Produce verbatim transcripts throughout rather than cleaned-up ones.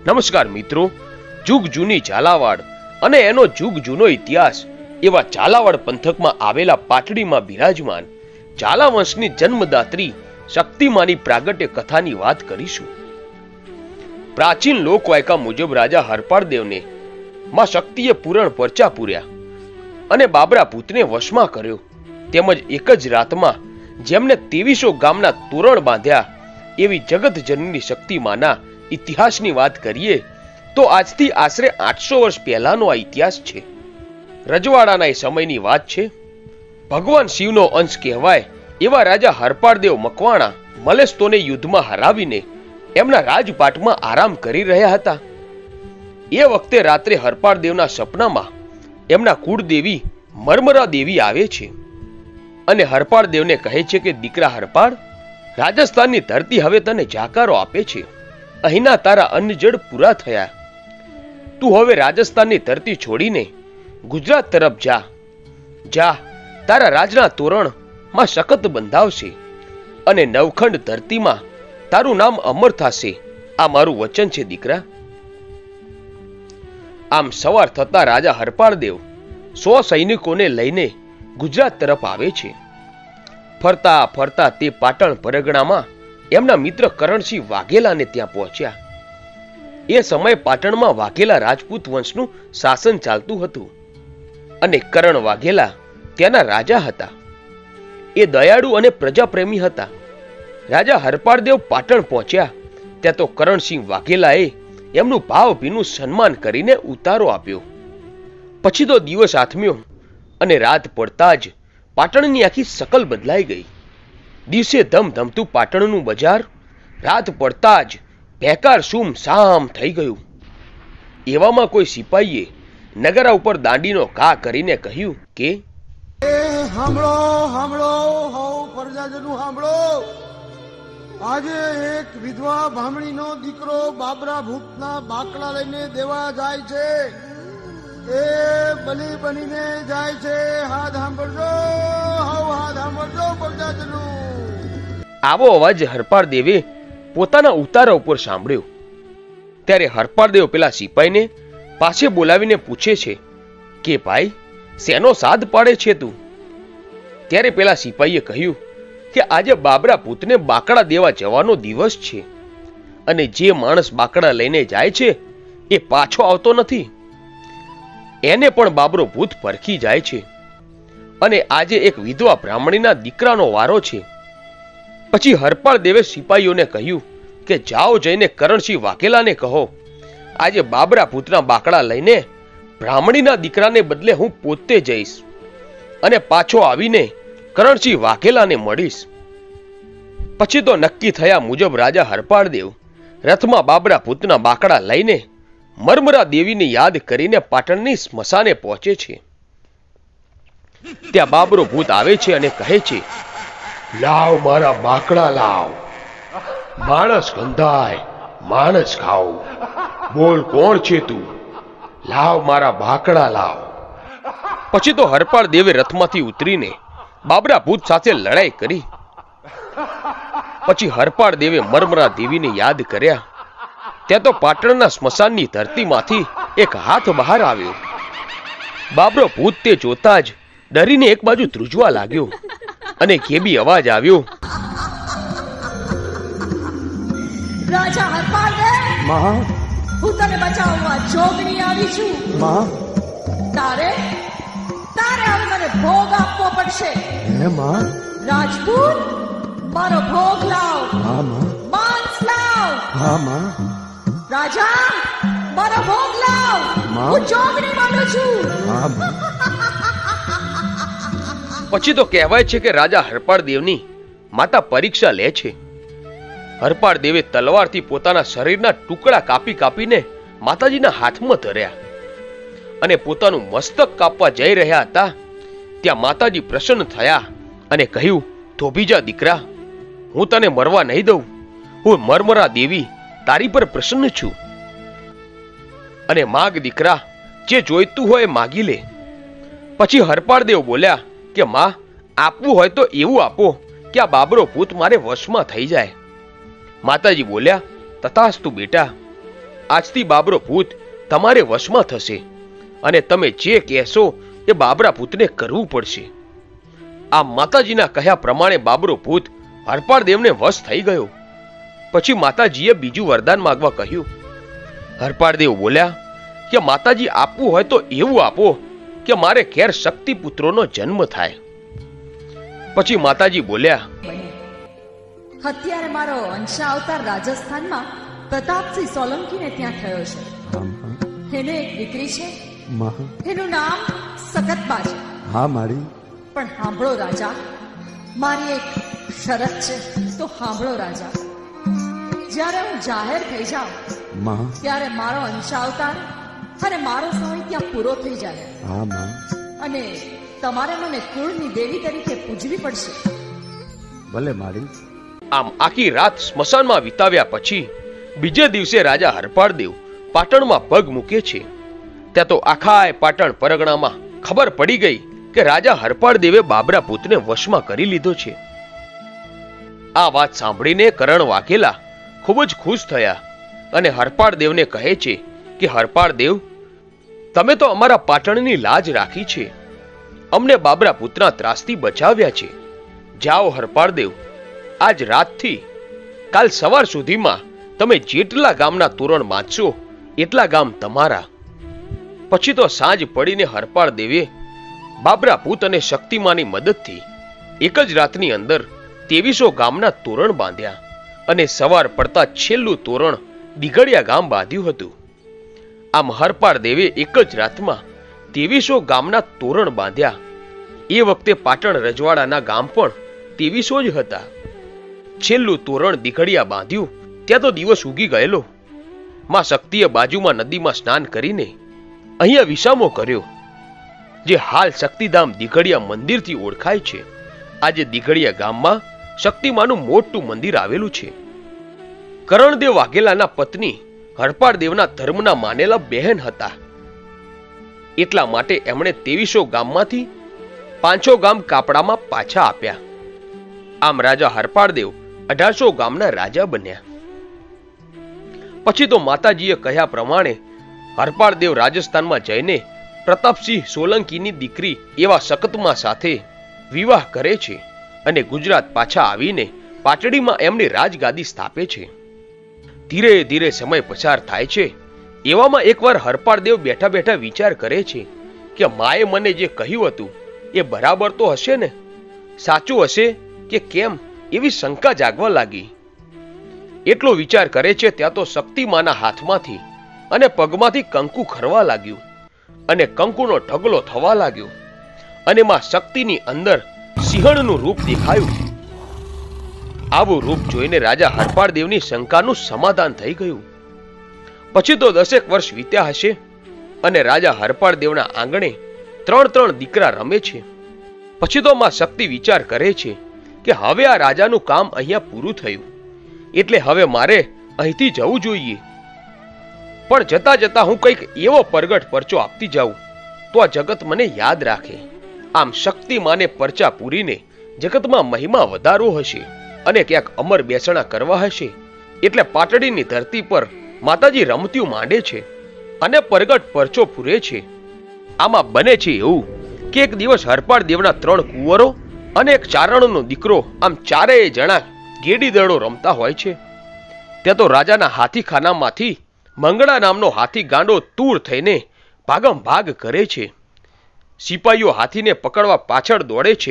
નમસ્કાર મિત્રો, જુગ જૂની ઝાલાવાડ અને એનો જુગ જૂનો ઇતિહાસ એવા ઝાલાવાડ પંથકમાં આવેલા પાટડીમાં બિરાજમાન ઝાલા વંશની જન્મદાત્રી શક્તિમાની પ્રાગટ્ય કથાની વાત કરીશું। પ્રાચીન લોકવાયકા મુજબ રાજા હરપાળદેવને માં શક્તિએ પૂરણ પરચા પૂર્યા અને બાબરા પૂતને વશમાં કર્યો। તેમજ એક જ રાતમાં જેમને ત્રેવીસો ગામના તોરણ બાંધ્યા એવી જગત જનની શક્તિમાના ઇતિહાસની વાત કરીએ તો આજથી આશરે આઠસો વર્ષ પહેલાનો આ ઇતિહાસ છે। રજવાડાના એ સમયની વાત છે। ભગવાન શિવનો અંશ કહેવાય એવા રાજા હરપાળદેવ મકવાણા મલેસ્તોને યુદ્ધમાં હરાવીને એમના રાજપાટમાં આરામ કરી રહ્યા હતા। એ વખતે રાત્રે હરપાળદેવના સપનામાં એમના કુળદેવી મરમરા દેવી આવે છે અને હરપાળદેવને કહે છે કે દીકરા હરપાળ, રાજસ્થાનની ધરતી હવે તને જાકારો આપે છે। અહીંના તારા અન્ન જળ પૂરા થયા। તું હવે રાજસ્થાનની ધરતી છોડીને ગુજરાત તરફ જા જા તારા રાજના તોરણ માં શકત બંધાવશે અને નવખંડ ધરતીમાં તારું નામ અમર થશે। આ મારું વચન છે દીકરા। આમ સવાર થતા રાજા હરપાળદેવ સો સૈનિકોને લઈને ગુજરાત તરફ આવે છે। ફરતા ફરતા તે પાટણ પરગણામાં એમના મિત્ર કરણસિંહ વાઘેલાને ત્યાં પહોંચ્યા। એ સમયે પાટણમાં વાઘેલા રાજપૂત વંશનું શાસન ચાલતું હતું અને કરણ વાઘેલા ત્યાંના રાજા હતા। એ દયાળુ અને પ્રજાપ્રેમી હતા। રાજા હરપાળદેવ પાટણ પહોંચ્યા ત્યાં તો કરણસિંહ વાઘેલાએ એમનું ભાવભીનું સન્માન કરીને ઉતારો આપ્યો। પછી તો દિવસ આથમ્યો અને રાત પડતા જ પાટણની આખી શકલ બદલાઈ ગઈ। દિવસે ધમધમતું પાટણનું બજાર રાત પડતા જ બેકાર સુમ સામ થઈ ગયું। એવામાં કોઈ સિપાહીએ નગરા ઉપર દાંડીનો ઘા કરીને કહ્યું કે સાંભળો સાંભળો હો પ્રજાજનો સાંભળો, આજે એક વિધવા ભામણીનો દીકરો બાબરા ભૂતના બાકડા લઈને દેવા જાય છે। એ બલી બનીને જાય છે। હાથ સાંભળજો, હો હાથ સાંભળજો પ્રજાજનો। આવો અવાજ હરપાળદેવે પોતાના ઉતારા ઉપર સાંભળ્યો ત્યારે હરપાળદેવ પેલા સિપાહીને પાસે બોલાવીને પૂછે છે કે ભાઈ, શેનો સાદ પાડે છે તું? ત્યારે પેલા સિપાહીએ કહ્યું કે આજે બાબરા પૂતને બાકડા દેવા જવાનો દિવસ છે અને જે માણસ બાકડા લઈને જાય છે એ પાછો આવતો નથી। એને પણ બાબરો ભૂત પરખી જાય છે અને આજે એક વિધવા બ્રાહ્મણીના દીકરાનો વારો છે। પછી હરપાળદેવે સિપાહીઓને કહ્યું કે જાઓ જઈને કરણસિંહ વાઘેલાને કહો આજે બાબરા ભૂતના બાકડા લઈને બ્રાહ્મણીના દીકરાને બદલે હું પોતે જઈશ અને પાછો આવીને કરણસિંહ વાઘેલાને મળીશ। પછી તો નક્કી થયા મુજબ રાજા હરપાળદેવ રથમાં બાબરા ભૂતના બાકડા લઈને મરમરા દેવીને યાદ કરીને પાટણની સ્મશાને પહોંચે છે। ત્યાં બાબરો ભૂત આવે છે અને કહે છે, લાવ મારા બાકડા લાવ, માણસ ગંધાય માણસ ખાવ, બોલ કોણ છે તું? લાવ મારા બાકડા લાવ। પછી તો હરપાળદેવે રથમાંથી ઉતરીને બાબરા ભૂત સાથે લડાઈ કરી। પછી હરપાળદેવે મરમરા દેવીને યાદ કર્યા। ત્યાં તો પાટણના સ્મશાનની ધરતીમાંથી એક હાથ બહાર આવ્યો। બાબરો ભૂત તે જોતા જ ડરીને એક બાજુ ધ્રુજવા લાગ્યો અને કેબી અવાજ આવ્યો, રાજા હરપાળદેવ, માં હું તને બચાવવા જોગણી આવી છું। માં તારે તારે હવે મને ભોગ આપવો પડશે। હે માં? રાજપૂત, મારો ભોગ લાવ। હા માં। માંસ લાવ। હા માં। રાજા, મારો ભોગ લાવ। માં? હું જોગણી માનું છું। હા માં। પછી તો કહેવાય છે કે રાજા હરપાળદેવની માતા પરીક્ષા લે છે। હરપાળદેવે તલવારથી પોતાના શરીરના ટુકડા કાપી કાપીને માતાજીના હાથમાં ધર્યા અને પોતાનું મસ્તક કાપવા જઈ રહ્યા હતા ત્યાં માતાજી પ્રસન્ન થયા અને કહ્યું, થોભી જા દીકરા, હું તને મરવા નહીં દઉં। હું મરમરા દેવી તારી પર પ્રસન્ન છું અને માગ દીકરા, જે જોઈતું હોય માગી લે। પછી હરપાળદેવ બોલ્યા કે માં, આપવું હોય તો એવું આપો કે આ બાબરો ભૂત મારે વશમાં થઈ જાય। માતાજી બોલ્યા, તથાસ્તુ બેટા। આજથી બાબરો ભૂત તમારે વશમાં થશે અને તમે જે કહેશો એ બાબરા ભૂતને કરવું પડશે. આ માતાજીના કહ્યા પ્રમાણે બાબરો ભૂત હરપાળ દેવને વશ થઈ ગયો. પછી માતાજીએ બીજું વરદાન માંગવા કહ્યું. હરપાળ દેવ બોલ્યા કે માતાજી આપવું હોય તો એવું આપો કે મારે ઘેર શક્તિ પુત્રોનો જન્મ થાય. પછી માતાજી બોલ્યા, અત્યારે મારો અંશા અવતાર રાજસ્થાનમાં પ્રતાપસિંહ સોલંકીને ત્યાં થયો છે. એને એક દીકરી છે, એનું નામ સકતબા છે. હા મારી. પણ સાંભળો રાજા, મારી એક શરત છે, તો સાંભળો રાજા. જ્યારે હું જાહેર થઈ જાઉં ત્યારે મારો અંશા અવતાર અને મારો સમય ત્યાં પૂરો થઈ જાય. હા માં. અને તમારે મને કુળની દેવી તરીકે પૂજવી પડશે. ભલે મારી. આમ આખી રાત સ્મશાનમાં વિતાવ્યા પછી બીજે દિવસે રાજા હરપાળ દેવ પાટણમાં પગ મૂકે છે. ત્યાં તો આખા પાટણ પરગણામાં ખબર પડી ગઈ કે રાજા હરપાળ દેવે બાબરા ભૂતને વશમાં કરી લીધો છે. આ વાત સાંભળીને કરણ વાઘેલા ખૂબ જ ખુશ થયા અને હરપાળ દેવને કહે છે કે હરપાળ દેવ, તમે તો અમારા પાટણની લાજ રાખી છે, અમને બાબરા ભૂતના ત્રાસથી બચાવ્યા છે. જાઓ હરપાળ દેવ, આજ રાતથી કાલ સવાર સુધીમાં તમે જેટલા ગામના તોરણ બાંધશો એટલા ગામ તમારા. પછી તો સાંજ પડીને હરપાળ દેવે બાબરા ભૂત અને શક્તિમાની મદદથી એક જ રાતની અંદર ત્રેવીસો ગામના તોરણ બાંધ્યા અને સવાર પડતા છેલ્લું તોરણ દીઘડિયા ગામ બાંધ્યું હતું. આમ હરપાળ દેવે એક જ રાતમાં ત્રેવીસો ગામના તોરણ બાંધ્યા. એ વખતે પાટણ રજવાડાના ગામ પણ ત્રેવીસો જ હતા. છેલ્લું તોરણ દીઘડિયા બાંધ્યું ત્યાં તો દિવસ ઉગી ગયેલો. માં શક્તિએ બાજુમાં નદીમાં સ્નાન કરીને અહીંયા વિસામો કર્યો, જે હાલ શક્તિધામ દીઘડિયા મંદિરથી ઓળખાય છે. આજે દીઘડિયા ગામમાં શક્તિમાનું મોટું મંદિર આવેલું છે. કરણદેવ વાઘેલાના પત્ની હરપાળ દેવના ધર્મના માનેલા બહેન હતા. એટલા માટે એમણે ત્રેવીસો ગામમાંથી પાંચસો ગામ કાપડામાં પાછા આપ્યા. આમ રાજા હરપાળ દેવ અઢારસો ગામના રાજા બન્યા. પછી તો માતાજીએ કહ્યા પ્રમાણે હરપાળ દેવ રાજસ્થાનમાં જઈને પ્રતાપસિંહ સોલંકીની દીકરી એવા સકતમા સાથે વિવાહ કરે છે અને ગુજરાત પાછા આવીને પાટડીમાં એમની રાજગાદી સ્થાપે છે. ધીરે ધીરે સમય પસાર થાય છે. એવામાં એકવાર હરપાળ દેવ બેઠા બેઠા વિચાર કરે છે કે માએ મને જે કહ્યું હતું એ બરાબર તો હશે ને, સાચું હશે કે કેમ, એવી શંકા જાગવા લાગી. એટલો વિચાર કરે છે ત્યાં તો શક્તિમાના હાથમાંથી અને પગમાંથી કંકુ ખરવા લાગ્યું અને કંકુનો ઢગલો થવા લાગ્યો અને માં શક્તિની અંદર સિંહણનું રૂપ દેખાયું. આવું રૂપ જોઈને રાજા હરપાળ દેવની શંકાનું સમાધાન થઈ ગયું. પછી તો દસેક વર્ષ વીત્યા હશે અને રાજા હરપાળ દેવના આંગણે ત્રણ ત્રણ દીકરા રમે છે. પછી તો માં શક્તિ વિચાર કરે છે કે હવે આ રાજાનું કામ અહીંયા પૂરું થયું, એટલે હવે મારે અહીંથી જવું જોઈએ. પણ જતા જતા હું કંઈક એવો પરગટ પરચો આપતી જાઉં તો આ જગત મને યાદ રાખે. આમ શક્તિમાને પરચા પૂરીને જગતમાં મહિમા વધારવો હશે અને ક્યાંક અમર બેસણા કરવા હશે. એટલે પાટડીની ધરતી પર માતાજી રમતીયું માંડે છે અને પરગટ પરચો પૂરે છે. આમાં બને છે એવું કે એક દિવસ હરપાળ દેવના ત્રણ કુંવરો અને એક ચારણનો દીકરો, આમ ચારેય જણા ગેડી દડો રમતા હોય છે. ત્યાં તો રાજાના હાથીખાનામાંથી મંગળા નામનો હાથી ગાંડો તૂર થઈને ભાગમ ભાગ કરે છે. સિપાહીઓ હાથીને પકડવા પાછળ દોડે છે.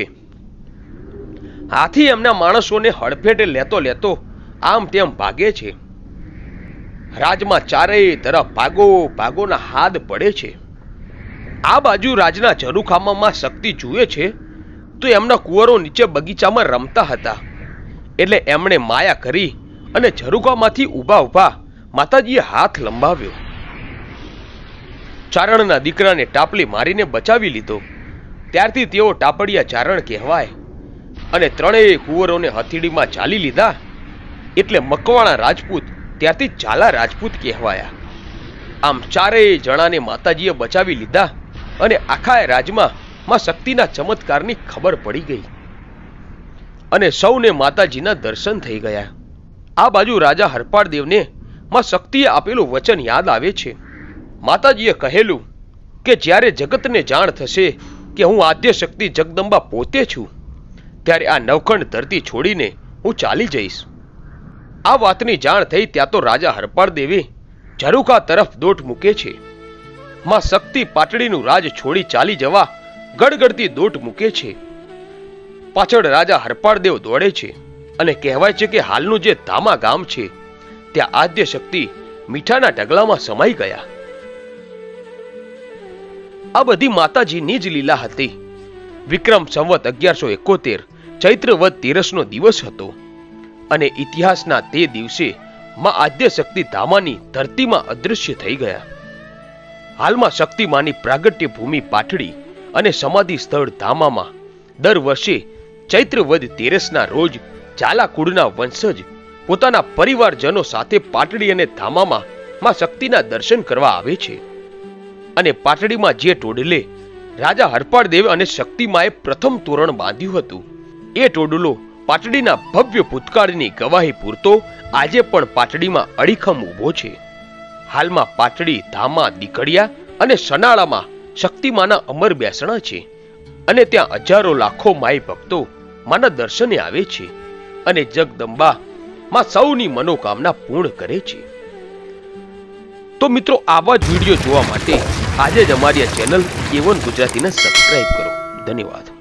હાથી એમના માણસોને હડફેટે લેતો લેતો આમ તેમ ભાગે છે. રાજમાં ચારેય તરફ ભાગો ભાગોના હાદ પડે છે. આ બાજુ રાજના ઝરૂખામાં શક્તિ જુએ છે તો એમના કુંવરો નીચે બગીચામાં રમતા હતા, એટલે એમણે માયા કરી અને ઝરૂખામાંથી ઊભા ઊભા માતાજીએ હાથ લંબાવ્યો. ચારણના દીકરાને ટાપલી મારીને બચાવી લીધો. ત્યારથી તેઓ ટાપડિયા ચારણ કહેવાય અને ત્રણેય કુંવરોને હથેળીમાં ચાલી લીધા, એટલે મકવાણા રાજપૂત ત્યારથી ઝાલા રાજપૂત કહેવાયા. આમ ચારેય જણાને માતાજીએ બચાવી લીધા અને આખા રાજમાં માં શક્તિના ચમત્કારની ખબર પડી ગઈ અને સૌને માતાજીના દર્શન થઈ ગયા. આ બાજુ રાજા હરપાળ દેવને માં શક્તિએ આપેલું વચન યાદ આવે છે. માતાજીએ કહેલું કે જ્યારે જગતને જાણ થશે કે હું આદ્ય શક્તિ જગદંબા પોતે છું, ત્યારે આ નવખંડ ધરતી છોડીને હું ચાલી જઈશ. આ વાતની જાણ થઈ ત્યાં તો રાજા હરપાળ દેવે ઝરૂખા તરફ દોટ મૂકે છે. માં શક્તિ પાટડીનું રાજ છોડી ચાલી જવા ગડગડતી દોટ મૂકે છે. પાછળ રાજા હરપાળ દેવ દોડે છે અને કહેવાય છે કે હાલનું જે ધામા ગામ છે ત્યાં આદ્ય શક્તિ મીઠાના ઢગલામાં સમાઈ ગયા. આ બધી માતાજીની જ લીલા હતી. વિક્રમ સંવત અગિયારસો એકોતેર ચૈત્ર વદ તેરસનો દિવસ હતો અને ઇતિહાસના તે દિવસે માં આદ્ય શક્તિ ધામાની ધરતીમાં અદૃશ્ય થઈ ગયા. હાલમાં શક્તિમાની પ્રાગટ્ય ભૂમિ પાટડી અને સમાધિ સ્થળ ધામામાં દર વર્ષે ચૈત્ર વદ તેરસના રોજ ઝાલા કુળના વંશજ પોતાના પરિવારજનો સાથે પાટડી અને ધામામાં માં શક્તિના દર્શન કરવા આવે છે. અને પાટડીમાં જે ટોડલે રાજા હરપાળ દેવ અને શક્તિમાએ પ્રથમ તોરણ બાંધ્યું હતું, એ ટોડલો પાટડીના ભવ્ય ભૂતકાળની ગવાહી પૂરતો આજે પણ પાટડીમાં અડીખમ ઊભો છે. હાલમાં પાટડી, ધામા, દીકડિયા અને સનાળામાં શક્તિમાના અમર બેસણા છે અને ત્યાં હજારો લાખો માઈ ભક્તો માના દર્શને આવે છે અને જગદંબા માં સૌની મનોકામના પૂર્ણ કરે છે. તો મિત્રો, આવા જ વિડીયો જોવા માટે આજે જ અમારી આ ચેનલ એ વન ગુજરાતીને સબસ્ક્રાઇબ કરો. ધન્યવાદ.